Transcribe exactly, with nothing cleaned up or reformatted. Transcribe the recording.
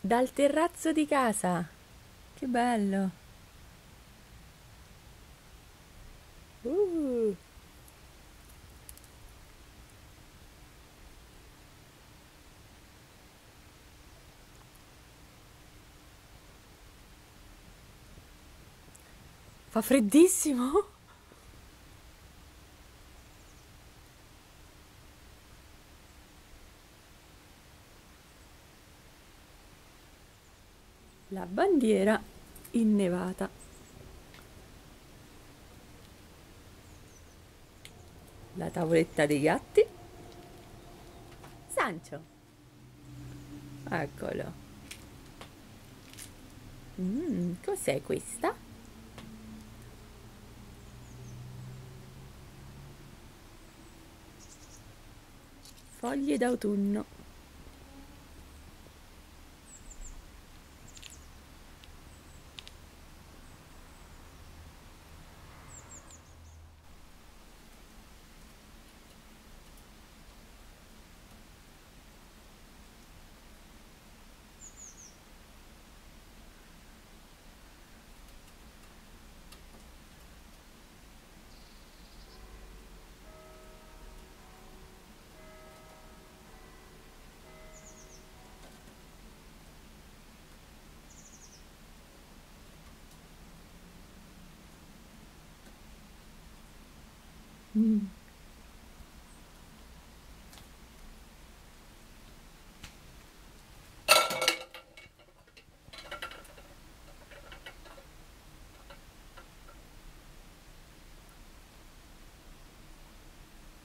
Dal terrazzo di casa. Che bello. Uh, fa freddissimo. La bandiera innevata. La tavoletta dei gatti. Sancio. Eccolo. Mm, cos'è questa? Foglie d'autunno. Mm.